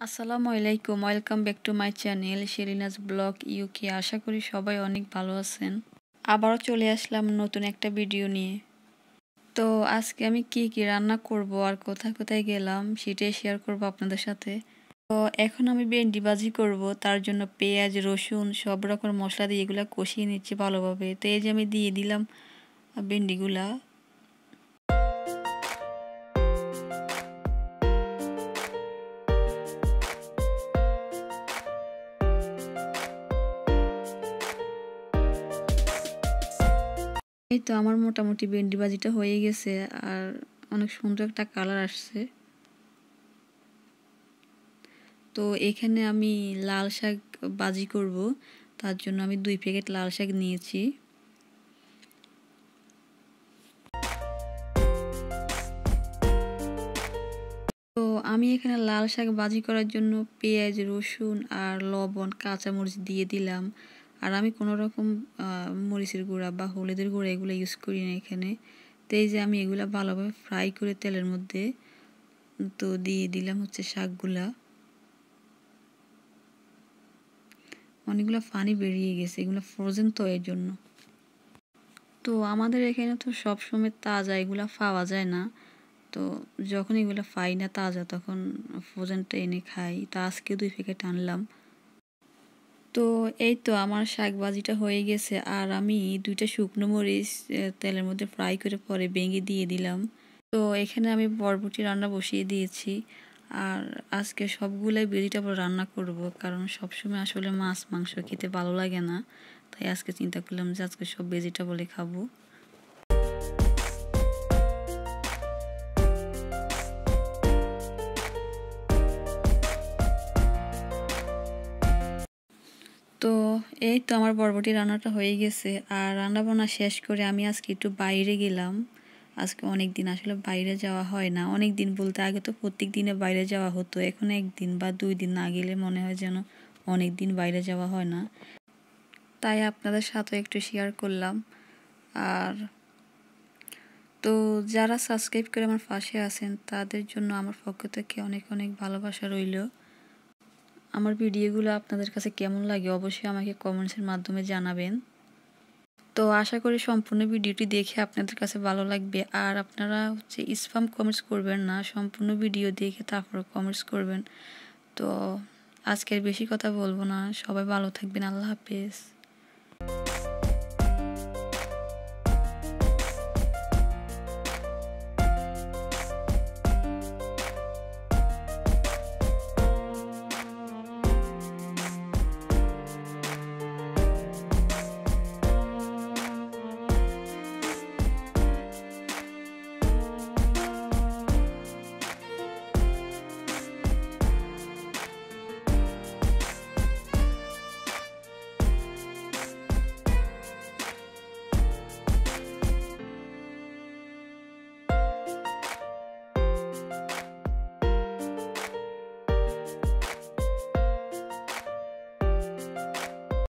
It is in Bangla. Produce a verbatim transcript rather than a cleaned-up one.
আসসালামু আলাইকুম, welcome back to my channel Sherinaz vlog UK. আশা করি সবাই অনেক ভালো আছেন। আবারও চলে আসলাম নতুন একটা ভিডিও নিয়ে। তো আজকে আমি কি কি রান্না করব আর কোথায় কোথায় গেলাম সেটাই শেয়ার করব আপনাদের সাথে। তো এখন আমি ভেন্ডি ভাজি করব, তার জন্য পেঁয়াজ রসুন সব রকম মশলা দিয়ে এগুলো কষিয়ে নিচ্ছি ভালোভাবে। তো এই যে আমি দিয়ে দিলাম ভেন্ডিগুলা। এই তো আমার মোটামুটি ভেন্ডি ভাজিটা হয়ে গেছে আর অনেক সুন্দর একটা কালার আসছে। তো এখানে আমি লাল শাক ভাজি করব, তার জন্য আমি দুই প্যাকেট লাল শাক নিয়েছি। তো আমি এখানে লাল শাক ভাজি করার জন্য পেঁয়াজ রসুন আর লবণ কাঁচামরিচ দিয়ে দিলাম। আর আমি কোনো রকম মরিচের গুঁড়া বা হলুদের গুঁড়া এগুলো ইউজ করি না এখানে। তো এই যে আমি এগুলো ভালোভাবে ফ্রাই করে তেলের মধ্যে তো দিয়ে দিলাম হচ্ছে শাকগুলা। অনেকগুলো পানি বেরিয়ে গেছে, এগুলো ফ্রোজেন তো এর জন্য। তো আমাদের এখানে তো সবসময় তাজা এগুলো পাওয়া যায় না, তো যখন এগুলো পাই না তাজা তখন ফ্রোজেনটা এনে খাই। তা আজকে দুই প্যাকেট আনলাম। তো এই তো আমার শাক ভাজিটা হয়ে গেছে আর আমি দুইটা শুকনো মরিচ তেলের মধ্যে ফ্রাই করে পরে ভেঙে দিয়ে দিলাম। তো এখানে আমি বরবটি রান্না বসিয়ে দিয়েছি আর আজকে সবগুলাই ভেজিটেবল রান্না করব, কারণ সবসময় আসলে মাছ মাংস খেতে ভালো লাগে না। তাই আজকে চিন্তা করলাম যে আজকে সব ভেজিটেবলই খাবো। তো এই তো আমার বরবটি রান্নাটা হয়ে গেছে আর রান্না বান্না শেষ করে আমি আজকে একটু বাইরে গেলাম। আজকে অনেক দিন আসলে বাইরে যাওয়া হয় না। অনেক দিন বলতে আগে তো প্রত্যেক দিনে বাইরে যাওয়া হতো, এখন একদিন বা দুই দিন না গেলে মনে হয় যেন অনেক দিন বাইরে যাওয়া হয় না। তাই আপনাদের সাথে একটু শেয়ার করলাম। আর তো যারা সাবস্ক্রাইব করে আমার পাশে আছেন তাদের জন্য আমার পক্ষ থেকে অনেক অনেক ভালোবাসা রইল। আমার ভিডিওগুলো আপনাদের কাছে কেমন লাগে অবশ্যই আমাকে কমেন্টসের মাধ্যমে জানাবেন। তো আশা করি সম্পূর্ণ ভিডিওটি দেখে আপনাদের কাছে ভালো লাগবে। আর আপনারা হচ্ছে স্প্যাম কমেন্টস করবেন না, সম্পূর্ণ ভিডিও দেখে তারপর কমেন্টস করবেন। তো আজকের বেশি কথা বলবো না, সবাই ভালো থাকবেন। আল্লাহ হাফেজ।